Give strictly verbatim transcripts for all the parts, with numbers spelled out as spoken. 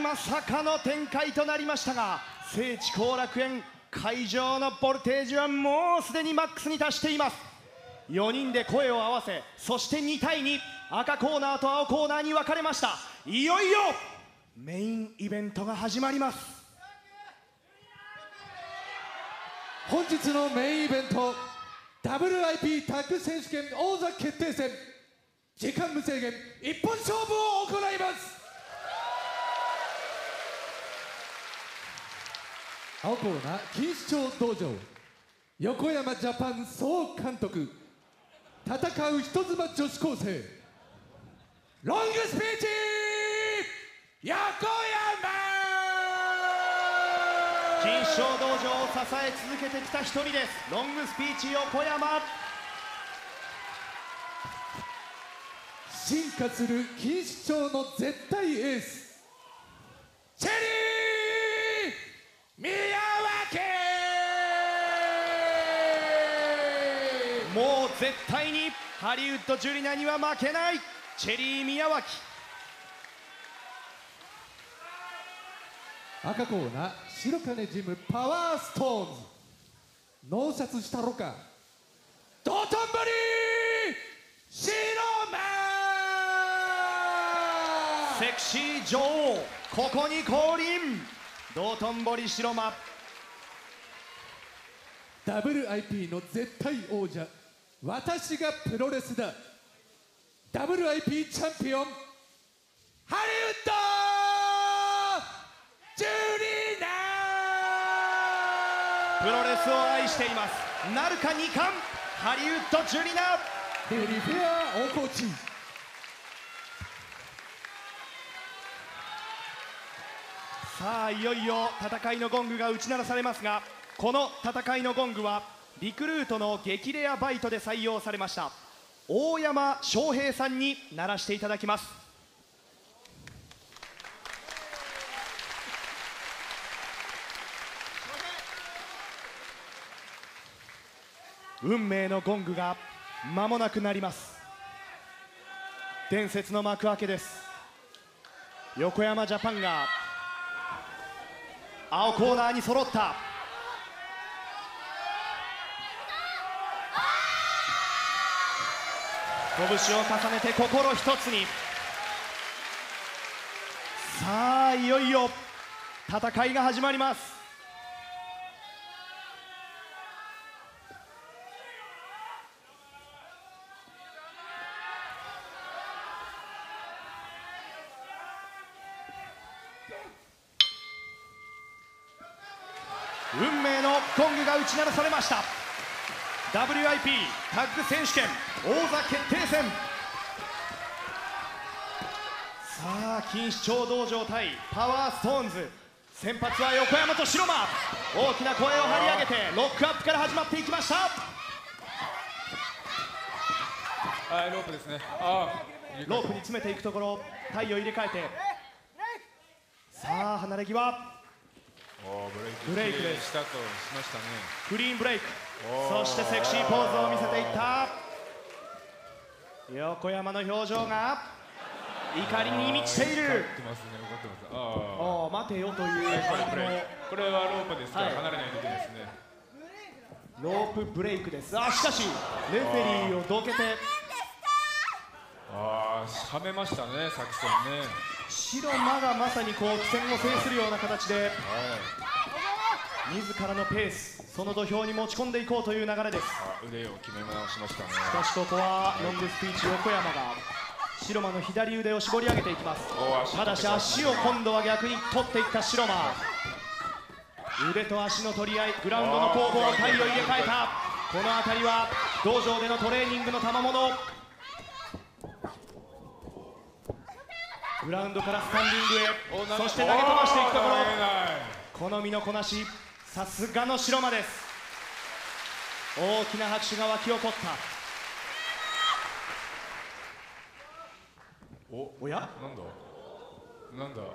まさかの展開となりましたが、聖地後楽園会場のボルテージはもうすでにマックスに達しています。よにんで声を合わせ、そしてにたいに赤コーナーと青コーナーに分かれました。いよいよメインイベントが始まります。 本日のメインイベント ダブリューアイピー タッグ選手権王座決定戦、時間無制限一本勝負を行います。青コーナー錦糸町道場横山ジャパン総監督、戦う人妻女子高生ロングスピーチ横山。 錦糸町道場を支え続けてきた一人です。ロングスピーチ横山。 進化する錦糸町の絶対エースチェリー宮脇。 もう絶対にハリウッドジュリナには負けないチェリー宮脇。 赤コーナー白金ジムパワーストーンズ、納札したろか道頓堀白間。 セクシー女王ここに降臨、道頓堀白間。 ダブリューアイピー の絶対王者、私がプロレスだ。 ダブリューアイピー チャンピオンハリウッドジュリナ。 プロレスを愛しています。なるかにかんハリウッドジュリナ。 デリフェア大河内。 さあいよいよ戦いのゴングが打ち鳴らされますが、この戦いのゴングはリクルートの激レアバイトで採用されました大山翔平さんに鳴らしていただきます。運命のゴングが間もなく鳴ります。伝説の幕開けです。横山ジャパンが青コーナーに揃った。拳を重ねて心一つに。さあいよいよ戦いが始まります。運命のゴングが打ち鳴らされました。 ダブリューアイピー タッグ選手権王座決定戦。さあ錦糸町道場対パワーストーンズ、先発は横山と白間。大きな声を張り上げてロックアップから始まっていきました。 はい、ロープですね。あロープに詰めていくところ、体を入れ替えて、さあ離れ際ブレイクしたとしましたね。 クリーンブレイク、そしてセクシーポーズを見せていった横山の表情が怒りに満ちている。 怒ってますね、怒ってます。あおー待てよという感じのこれはロープですから、 はい離れないといけないですね。 ロープブレイクです。あしかしレフェリーをどけて、 ああ、はめましたね、作戦ね。 白間がまさにこう苦戦を制するような形ではい、 自らのペース、その土俵に持ち込んでいこうという流れです。 あ、腕を決め直しましたね。 しかしここはロングスピーチ横山が白間の左腕を絞り上げていきます。ただし足を今度は逆に取っていった白間。腕と足の取り合い、グラウンドの攻防、体を入れ替えた。この辺りは道場でのトレーニングの賜物。グラウンドからスタンディングへ、そして投げ飛ばしていくところ、この身のこなし、さすがの白間です。大きな拍手が沸き起こった。 お、 おや、 なんだなんだ。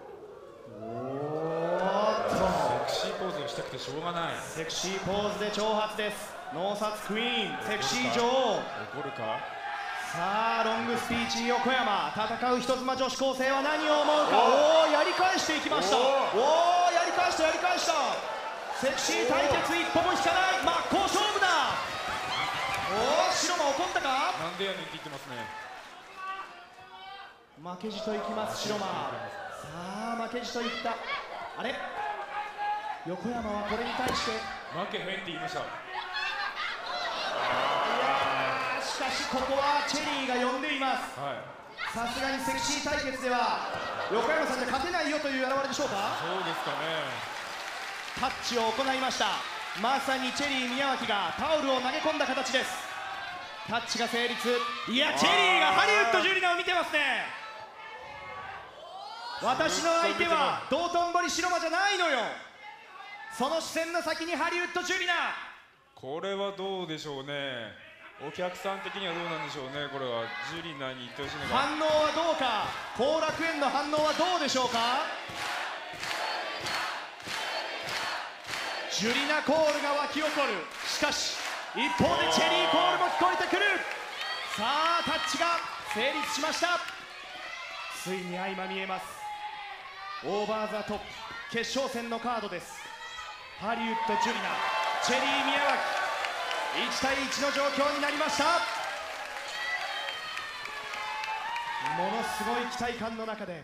おーっとセクシーポーズをしたくてしょうがない。 セクシーポーズで挑発です。ノーサツクイーン、セクシー女王。 怒るか。 さあロングスピーチ横山、戦う人妻女子高生は何を思うか。おお、やりり返していきました。おお、やり返したやり返した。セクシー対決一歩も引かない。真っ向勝負だ。おお、白間怒ったか。 なんでやねんって言ってますね。 負けじといきます白間。さあ負けじといった。あれ、横山はこれに対して負けへんって言いました。 しかしここはチェリーが呼んでいます。 はい。 さすがにセクシー対決では横山さんじゃ勝てないよという表れでしょうか。 そうですかね。 タッチを行いました。まさにチェリー宮脇がタオルを投げ込んだ形です。タッチが成立。いや、チェリーがハリウッドジュリナを見てますね。私の相手は道頓堀白間じゃないのよ。その視線の先にハリウッドジュリナ。 これはどうでしょうね。お客さん的にはどうなんでしょうね。これはジュリナに言ってほしいのが。 反応はどうか。後楽園の反応はどうでしょうか。ジュリナコールが沸き起こる。しかし一方でチェリーコールも聞こえてくる。さあタッチが成立しました。ついに相まみえます。オーバーザトップ決勝戦のカードです。ハリウッドジュリナ、チェリー宮脇、いちたいいちの状況になりました。ものすごい期待感の中で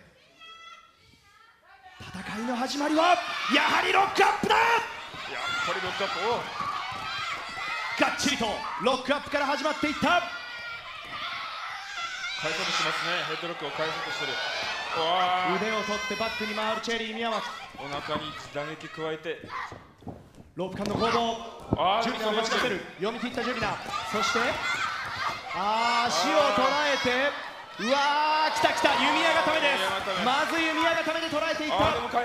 戦いの始まりはやはりロックアップだ。 やっぱりロックアップをがっちりとロックアップから始まっていった。 返そうとしてますね。ヘッドロックを返そうとしてる。うわー、 腕を取ってバックに回るチェリー宮脇。 お腹に打撃加えてロープ間の攻防。 あージュリナを持ち出せる。読み切ったジュリナ。そしてあー足を捉えて、うわー、来た来た、弓矢固めです。まず弓矢固めで捉えていった。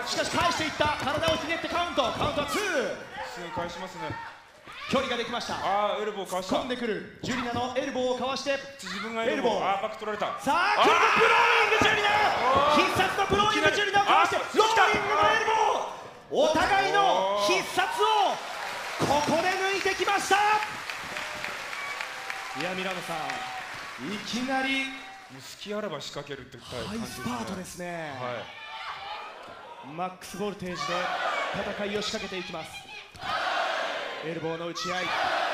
しかし返していった。体をひねってカウント。カウントはツー。 すぐ返しますね。 距離ができました。 あー、エルボーかわした。 突っ込んでくるジュリナのエルボーをかわして、 自分がエルボー。あー、バック取られた。 さあ来るブローイングジュリナ。必殺のブローイングジュリナをかわしてローイングのエルボー。お互いの必殺をここで抜いてきました。いやミラノさん、いきなりもう隙あれば仕掛けるって感ハイじですね。 スパートですね。 はい。 マックスボルテージで戦いを仕掛けていきます。エルボーの打ち合い。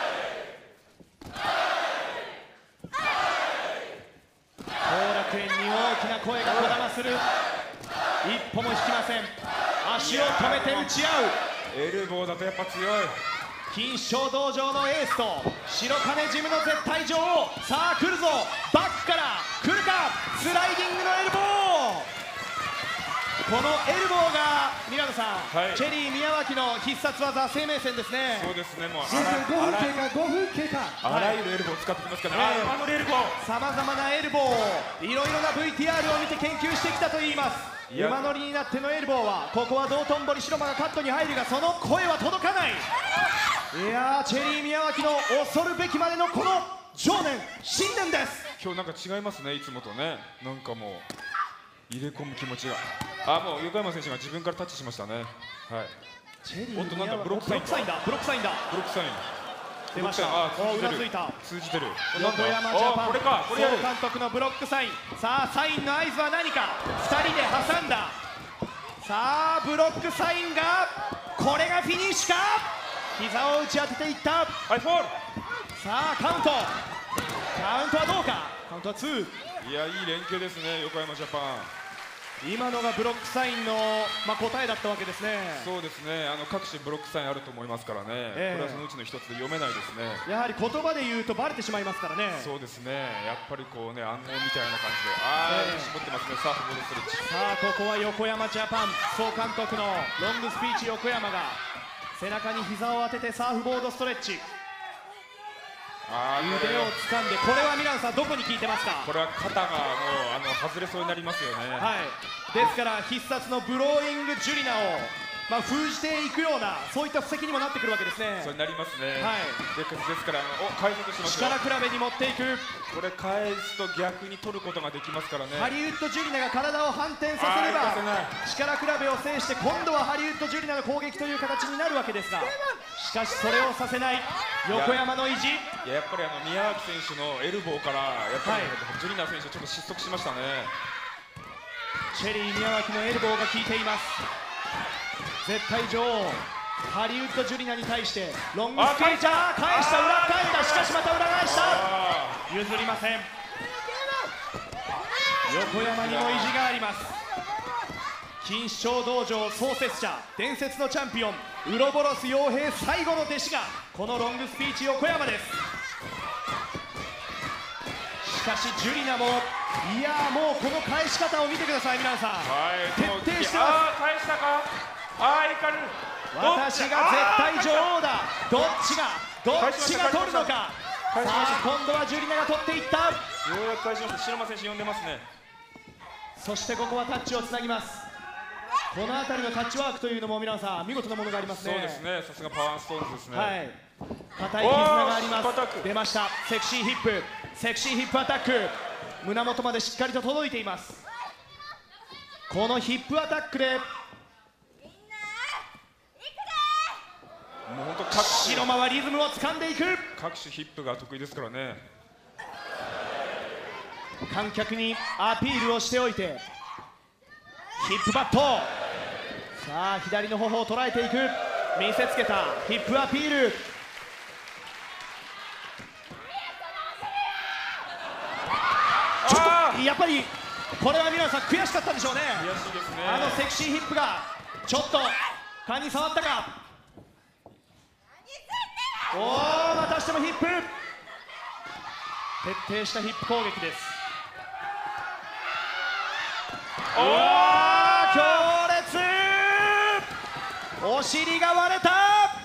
後楽園に大きな声がこだまする。一歩も引きません。足を止めて打ち合う。 エルボーだとやっぱ強い。 錦糸町道場のエースと白金ジムの絶対女王。さあ来るぞ。バックから来るか。スライディングのエルボー。このエルボーがミラノさん、 はい、 チェリー宮脇の必殺技生命線ですね。 そうですね。もうごふん経過、ごふん経過。 あらゆるエルボーを使ってきますからね。 はい、 あのエルボー。 さまざまなエルボーをいろいろな ブイティーアール を見て研究してきたといいます。馬乗りになってのエルボーは、ここは道頓堀白間がカットに入るが、その声は届かない。いやー、チェリー宮脇の恐るべきまでのこの情念、信念です。 今日なんか違いますね、いつもとね。なんかもう入れ込む気持ちが。あ、もう横山選手が自分からタッチしましたね。はい。 チェリーおっと、なんだ、ブロックブロックサインだ。ブロックサインだ。 ブロックサイン。 出ました。 あ、 お、う通じてる。 なずいた。 通じてる。 横山ジャパンこれか。これやる。 総監督のブロックサイン。さあサインの合図は何か。ふたりで挟んだ。さあブロックサインが、これがフィニッシュか。膝を打ち当てていった。 はい、フォール。 さあカウント。カウントはどうか。カウントはツー。 いや、いい連携ですね、横山ジャパン。 今のがブロックサインの、まあ、答えだったわけですね。 そうですね。あの各種ブロックサインあると思いますからね。 ええ、 これはそのうちの一つで読めないですね。 やはり言葉で言うとバレてしまいますからね。 そうですね。やっぱりこうね、暗号みたいな感じで、ああ、 ええ、 絞ってますね。サーフボードストレッチ。 さあここは横山ジャパン総監督のロングスピーチ。横山が背中に膝を当ててサーフボードストレッチ。 あー、 腕を掴んで、これはミランさんどこに効いてますか。 これは肩がもうあの外れそうになりますよね。 はい、ですから必殺のブローイングジュリナを、まあ、封じていくような、そういった布石にもなってくるわけですね。 そうになりますね。 はい、 でですから、お、返そうとしますよ。 力比べに持っていく。 これ返すと逆に取ることができますからね。 ハリウッドジュリナが体を反転させれば力比べを制して、今度はハリウッドジュリナの攻撃という形になるわけですが、しかしそれをさせない横山の意地。 いや、やっぱりあの宮脇選手のエルボーからやっぱり、はい、ジュリナ選手ちょっと失速しましたね。 チェリー宮脇のエルボーが効いています。絶対女王ハリウッド・ジュリナに対してロングスピーチャー返した、裏返った、しかしまた裏返した、譲りません。横山にも意地があります。錦糸町道場創設者、伝説のチャンピオンウロボロス陽平最後の弟子がこのロングスピーチ横山です。しかしジュリナも、いやーもうこの返し方を見てください皆さん、徹底してます。 あー返したか、あーいかる、 私が絶対女王だ、どっちがどっちが取るのか。さあ今度はジュリナが取っていった。 ようやく返しました。白間選手呼んでますね。 そしてここはタッチをつなぎます。この辺りのタッチワークというのも皆さん見事なものがありますね。 そうですね、さすがパワーストーンズですね。 はい、硬い絆があります。出ました、セクシーヒップ、セクシーヒップアタック、胸元までしっかりと届いています。このヒップアタックでもう本当各種白間はリズムを掴んでいく。 各種ヒップが得意ですからね。 観客にアピールをしておいてヒップバット、さあ左の頬を捉えていく、見せつけたヒップアピール。ちょっとやっぱりこれは皆さん悔しかったんでしょうね。 悔しいですね。 あのセクシーヒップがちょっと勘に触ったか。おお、またしてもヒップ、徹底したヒップ攻撃です。おお、強烈、お尻が割れた、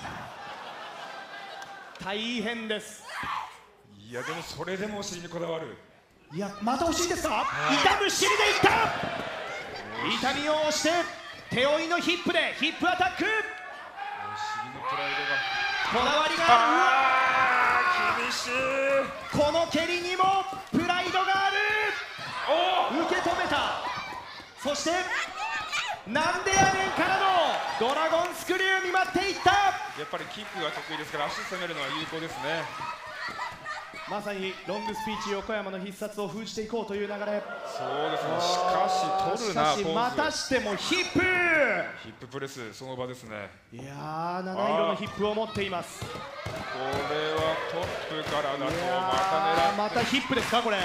大変です。 いやでもそれでもお尻にこだわる。 いやまたお尻ですか、痛む尻でいった、痛みを押して手負いのヒップでヒップアタック、 お尻のプライこだわりがドが、あー厳しい、 この蹴りにもプライドがある。 お受け止めた、そしてなんでやねんからのドラゴンスクリュー見舞っていった。 やっぱりキックが得意ですから足攻めるのは有効ですね。 まさにロングスピーチ横山の必殺を封じていこうという流れ。 そうですね、しかし取るな、 しかしまたしてもヒップ、 ヒッププレスその場ですね。 いやー七色のヒップを持っています。 これはトップからだといやまた狙って、 ーまたヒップですかこれ、 はい、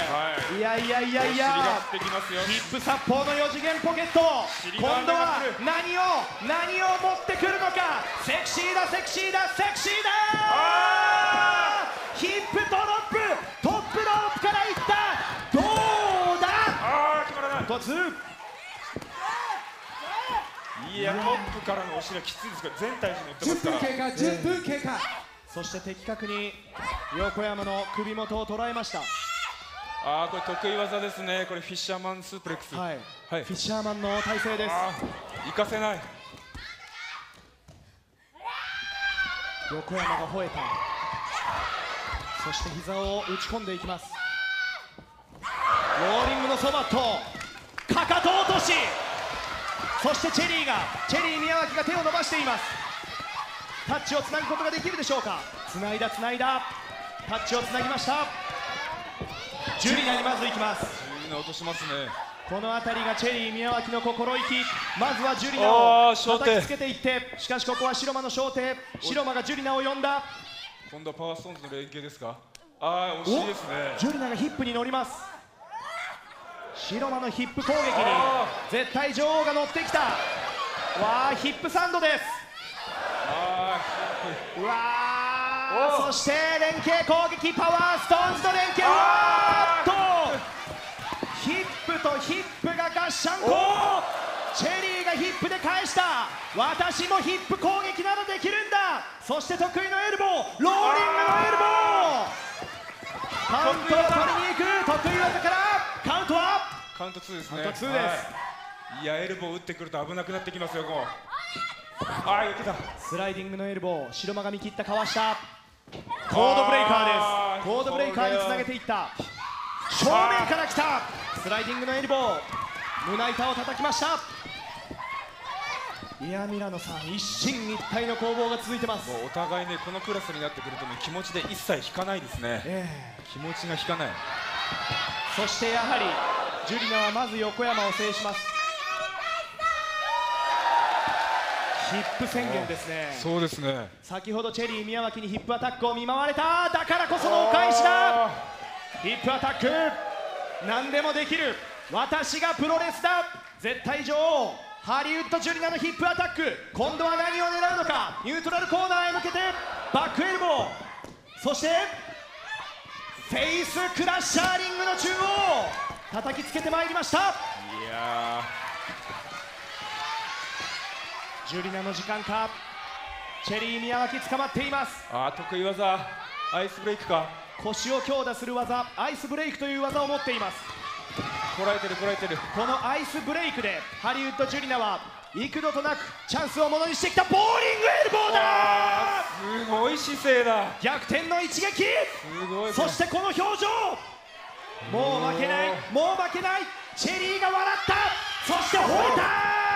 いやいやいやいお尻や、 が振ってきますよ。 ヒップ殺法のよ次元ポケット、 尻が今度は上がってる何を何を持ってくるのか。セクシーだセクシーだセクシーだ、 あヒップドロップ、トップロープからいった、どうだ、 あー決まらない。 突、 いやトップからのお尻はきついですから全体重に乗ってま 10 すから。 分経過、じゅっぷん経過。 そして的確に横山の首元を捉えました。 ああこれ得意技ですね。これフィッシャーマンスープレックス。 はい、 はい、 フィッシャーマンの体勢です。 あー活かせない。 横山が吠えた、そして膝を打ち込んでいきます。ローリングのソバット、かかと落とし、そしてチェリーがチェリー宮脇が手を伸ばしています。タッチをつなぐことができるでしょうか。つないだつないだ、タッチをつなぎました。ジュリナにまず行きます。 ジュリナ落としますね。 この辺りがチェリー宮脇の心意気。まずはジュリナをあー小手叩きつけていって、しかしここは白間の小手、白間がジュリナを呼んだ。 今度はパワーストーンズの連携ですか。ああ惜しいですね。 ジュリナがヒップに乗ります。白間のヒップ攻撃にあ絶対女王が乗ってきた。わあヒップサンドです。 あうわおー、そして連携攻撃、パワーストーンズの連携、うわーっとヒップとヒップがガッシャンコ、チェリーがヒップで返した。私もヒップ攻撃などできるんだ。そして得意のエルボー、ローリングのエルボー、カウントを取りに行く、得意技からカウントはカウントツーですね。 カウントツーです。 はい、いやエルボー打ってくると危なくなってきますよ。こうああ言ってた。 スライディングのエルボー、白間が見切ったかわした。コードブレイカーです。コードブレイカーにつなげていった。正面から来たスライディングのエルボー、胸板を叩きました。いやミラノさん、一進一退の攻防が続いてます。 もうお互いねこのクラスになってくるとね気持ちで一切引かないですね。 え気持ちが引かない。 ーそしてやはりジュリナはまず横山を制します。 ヒップ宣言ですね。 そうですね。 先ほどチェリー宮脇にヒップアタックを見舞われた。だからこそのお返しだ。ヒップアタック、何でもできる、私がプロレスだ。絶対女王ハリウッドジュリナのヒップアタック、今度は何を狙うのか。ニュートラルコーナーへ向けてバックエルボー、そしてフェイスクラッシャーリングの中央叩きつけてまいりました。 いやジュリナの時間か。チェリー宮脇捕まっています。 ー、あー得意技アイスブレイクか。 腰を強打する技、アイスブレイクという技を持っています。 こらえてるこらえてる。 このアイスブレイクでハリウッドジュリナは幾度となくチャンスをものにしてきた。ボーリングエルボーだ。 すごい姿勢だ。 逆転の一撃。 すごい。 そしてこの表情、もう負けない、もう負けない。チェリーが笑った。そして吠えた。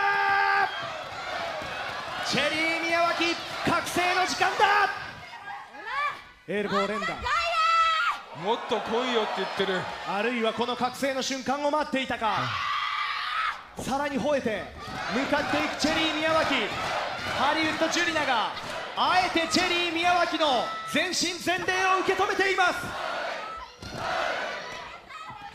チェリー宮脇、覚醒の時間だ。エルボー連打、 もっと来いよって言ってる。 あるいはこの覚醒の瞬間を待っていたか。さらに吠えて向かっていくチェリー宮脇。ハリウッドジュリナがあえてチェリー宮脇の全身全霊を受け止めています。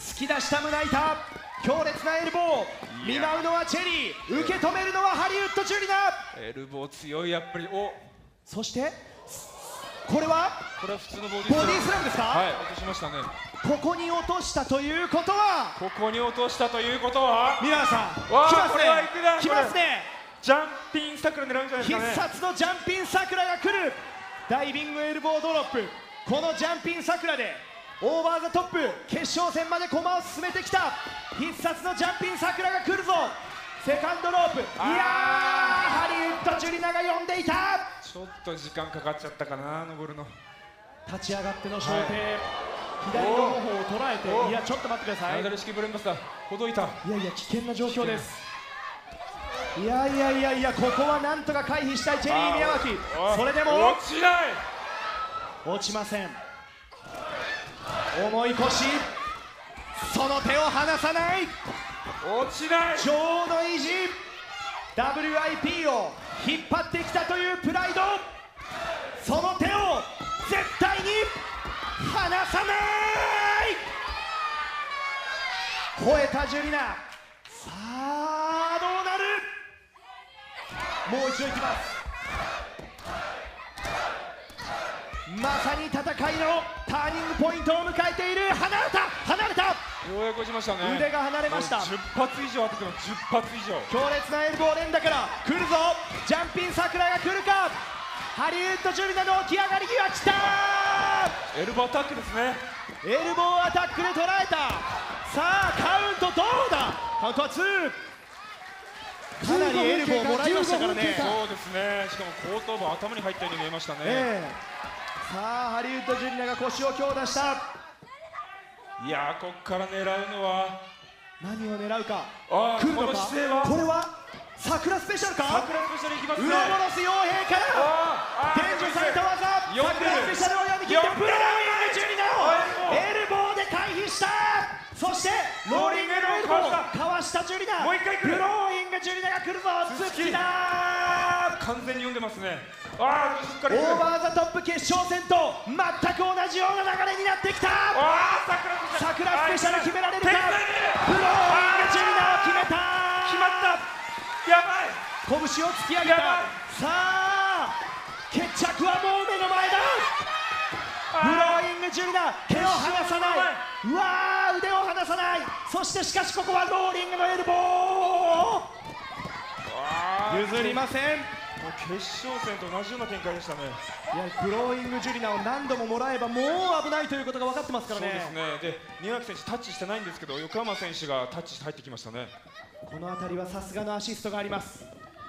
突き出した胸板、強烈なエルボー。見舞うのはチェリー、受け止めるのはハリウッドジュリナ。 エルボー強いやっぱり。お、 そしてこれはこれは普通のボディボディスラムですか。 はい、落としましたね。 ここに落としたということは、 ここに落としたということは、 皆さんわあ来ますこれは行くなね、来ますね。 ジャンピン桜狙うんじゃないです必かね。 殺のジャンピン桜が来る。ダイビングエルボードロップ、このジャンピン桜でオーバーザトップ決勝戦まで駒を進めてきた。必殺のジャンピン桜が来るぞ。セカンドロープ、いやーハリウッドジュリナが呼んでいた。 ちょっと時間かかっちゃったかな、登るの。 立ち上がっての小手、 はい左の方を捉えて、 おいやちょっと待ってください。 ナダル式ブレンバスターほどいた。 いやいや危険な状況です。いやいやいやいや、ここはなんとか回避したいチェリー宮脇。それでも落ちない。 落ちません。重い腰、その手を離さない。 落ちない。 女王の意地、 ダブリューアイピー を引っ張ってきたというプライド、その手を絶対に離さない。吠えたジュリナ。さあどうなる。もう一度いきます。まさに戦いのターニングポイントを迎えている。離れた離れた。 ようやく落ちましたね。 腕が離れました。 じゅっ発以上当ててもじゅっ発以上。 強烈なエルボー連打から来るぞ。ジャンピン桜が来るか。ハリウッドジュリナの起き上がり際来た。 エルボーアタックですね。 エルボーアタックで捉えた。さあカウントどうだ。カウントはツー。かなりエルボーもらいましたからね。 そうですね。しかも後頭部頭に入ったように見えましたね。 ええ、さあハリウッドジュリナが腰を強打した。 いやー、こっから狙うのは何を狙うか。 あー来るのか。 この姿勢はこれは桜スペシャルか。 桜スペシャルいきますね。 ウロボロス傭兵からあーあー伝授された技、 読んでる桜スペシャルを読み切ってブローイングジュリナをエルボーで回避した。そしてローリングのエルボーかわしたジュリナ。 もう一回来る。 ブローイングジュリナが来るぞ。 ツッキーツッキーだ。 完全に読んでますね。ああ、しっかりオーバーザトップ決勝戦と全く同じような流れになってきた。 ああ、 桜スペシャル決められるか。 天才ブローイングジュリナを決めた。 決まった。やばい。 拳を突き上げた。さあ決着はもう目の前だ。ブローイングジュリナ、手を離さない。うわー、腕を離さない。そしてしかしここはローリングのエルボー。譲りません。 もう決勝戦と同じような展開でしたね。 いやブローイングジュリナを何度ももらえばもう危ないということが分かってますからね。 そうですね。で、宮脇選手タッチしてないんですけど、横浜選手がタッチして入ってきましたね。 この辺りはさすがのアシストがあります。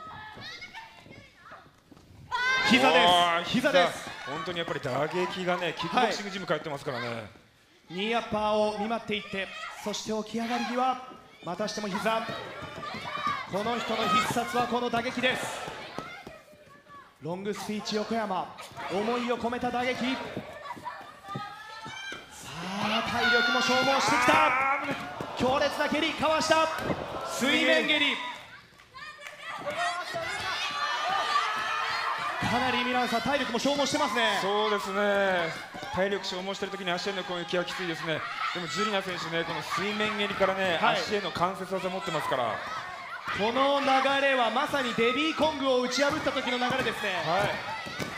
膝です。膝です。 本当にやっぱり打撃がね、キックボクシングジム通ってますからね。 ニーアッパーを見舞っていって、そして起き上がり際、またしても膝。この人の必殺はこの打撃です。ロングスピーチ横山、思いを込めた打撃。さあ体力も消耗してきた。強烈な蹴りかわした。水面蹴り。 かなりミランさん体力も消耗してますね。 そうですね、体力消耗してる時に足への攻撃はきついですね。でもジュリナ選手ね、この水面蹴りからね、 はい、 足への関節技持ってますから、 この流れはまさにデビーコングを打ち破った時の流れですね。 はい、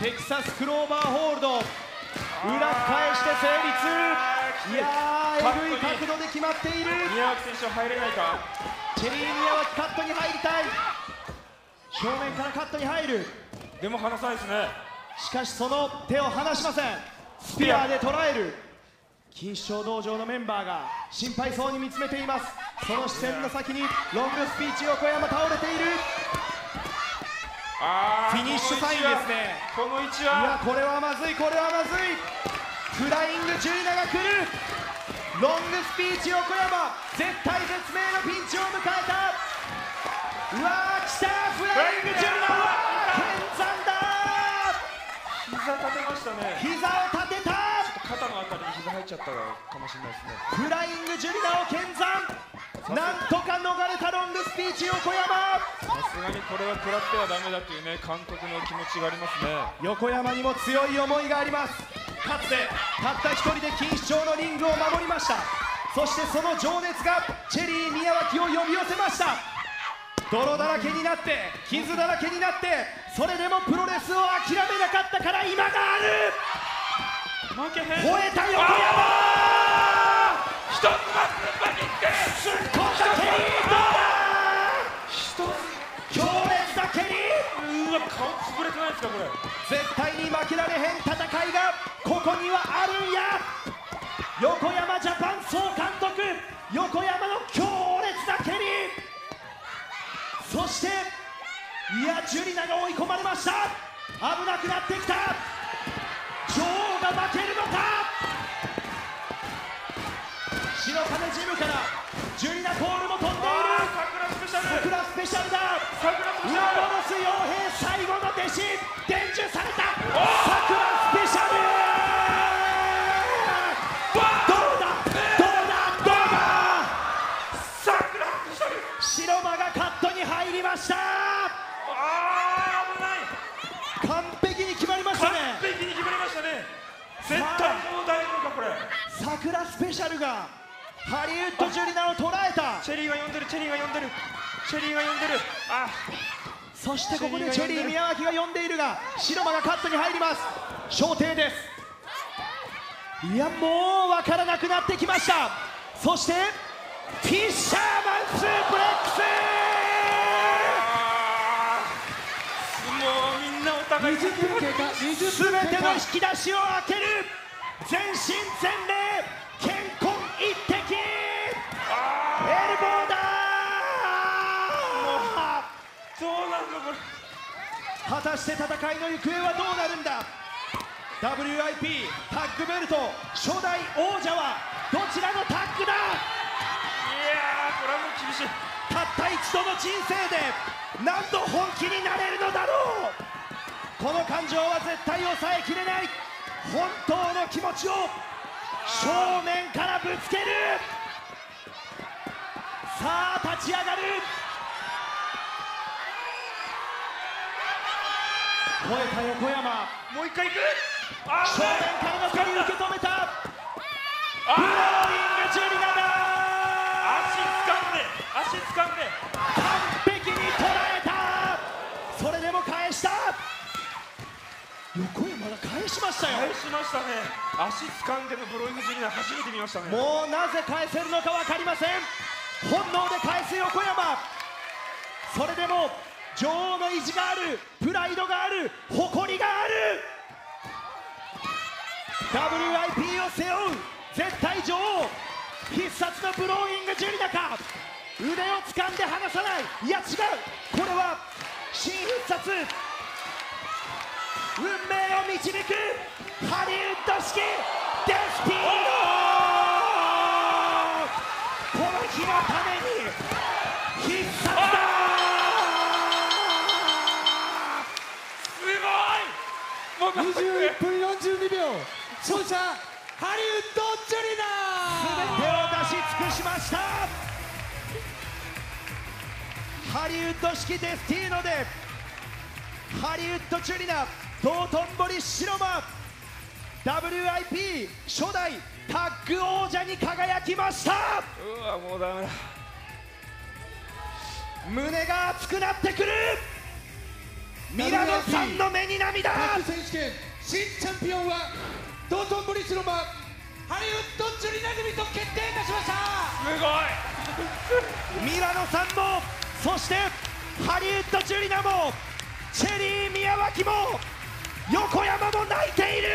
テキサスクローバーホールド、裏返して成立。いやー、えぐい角度で決まっている。 宮脇選手は入れないか。 チェリー宮脇カットに入りたい。正面からカットに入る。 でも離さないですね。 しかしその手を離しません。スピアーで捉える。錦糸町道場のメンバーが心配そうに見つめています。その視線の先にロングスピーチ横山倒れている。 あー、 フィニッシュサインですね。 この位置いや、 はこれはまずい、これはまずい。フライングジュリナが来る。ロングスピーチ横山、絶体絶命のピンチを迎えた。うわー、来た、フライングジュリナ、うわー、剣山だ。 膝立てましたね。 膝を立てた。 肩のあたりに膝入っちゃったかもしれないですね。 フライングジュリナを剣山、なんとか逃れたロングスピーチ横山。 さすがにこれは食らってはダメだっていうね、監督の気持ちがありますね。 横山にも強い思いがあります。かつてたった一人で錦糸町のリングを守りました。そしてその情熱がチェリー宮脇を呼び寄せました。泥だらけになって傷だらけになって、それでもプロレスを諦めなかったから今がある。 負けへん。 吠えた横山、 一つまずバキって突っ込んだ蹴り、どうだ。 一つ強烈な蹴り。 うわ、顔潰れてないですかこれ。 絶対に負けられへん戦いがここにはあるんや。横山ジャパン総監督、横山の強烈な蹴り。そしていや、ジュリナが追い込まれました。危なくなってきた。女王が負けるのか。白金ジムからジュリナコールも飛んでいる。 桜スペシャル。 桜スペシャルだ。 桜スペシャル。 裏戻す傭兵最後の弟子、伝授された桜スペシャル。どうだどうだどうだ。 桜スペシャル。 白間がカットに入りました。 あー、危ない。 完璧に決まりました完ね。 璧に決まりましたね。絶対もう大丈夫かこれ。 桜スペシャルがハリウッドジュリナを捉えた。 チェリーが呼んでる、チェリーが呼んでる、チェリーが呼んでる。あ、 そしてここでチェリー宮脇が呼んでいるが、白間がカットに入ります。小艇です。いや、もう分からなくなってきました。そしてフィッシャーマンスープレックス。 もうみんなお互いにじゅっぷん経過、にじゅっぷん全経過。 ての引き出しを開ける。全身全霊、健康一滴。エルボーだー。 どうなんだこれ。 果たして戦いの行方はどうなるんだ。 ダブリューアイピー タッグベルト初代王者はどちらのタッグだ。 いやー、これはもう厳しい。 たった一度の人生で何度本気になれるのだろう。この感情は絶対抑えきれない。本当の気持ちを正面からぶつける。さあ立ち上がる。吠えた横山、 もう一回いく。あー、 正面からの蹴り受け止めた。 あブローイングジュリナだ。 足掴んで、足掴んで。 完璧に捉えた。それでも返した。横山が返しましたよ。 返しましたね。足掴んでのブローイングジュリナ初めて見ましたね。 もうなぜ返せるのか分かりません。本能で返す横山。それでも女王の意地がある、プライドがある、誇りがある。 ダブリューアイピー を背負う絶対女王。必殺のブローイングジュリナか。腕を掴んで離さない。いや違う、これは新必殺。運命を導くハリウッド式デスティーノ。この日のために必殺だ。 すごい。もうにじゅういっぷんよんじゅうにびょう、勝者ハリウッドジュリナ。 全てを出し尽くしました。ハリウッド式デスティーノでハリウッドジュリナ道頓堀白間 ダブリューアイピー 初代タッグ王者に輝きました。 うわもうダメだ。 胸が熱くなってくる。ミラノさんの目に涙。 タッグ選手権新チャンピオンは道頓堀白間ハリウッドジュリナ組と決定いたしました。 すごい。 ミラノさんもそしてハリウッドジュリナもチェリー宮脇も横山も泣いている。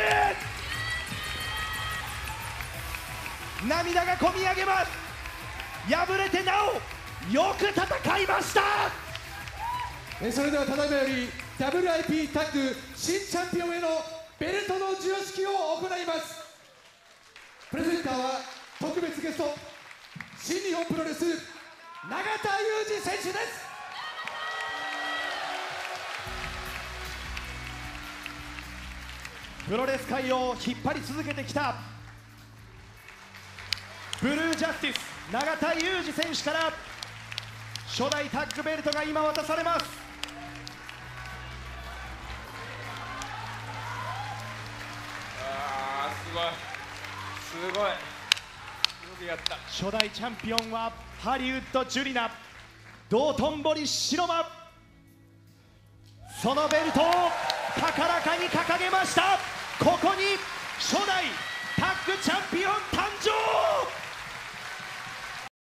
涙がこみ上げます。敗れてなおよく戦いました。 えそれではただいまより ダブリューアイピー タッグ新チャンピオンへのベルトの授与式を行います。プレゼンターは特別ゲスト新日本プロレス永田裕二選手です。 プロレス界を引っ張り続けてきたブルージャスティス永田裕二選手から初代タッグベルトが今渡されます。 あーすごいすごい。よくやった。 初代チャンピオンはハリウッドジュリナ道頓堀白間、そのベルトを高らかに掲げました。ここに初代タッグチャンピオン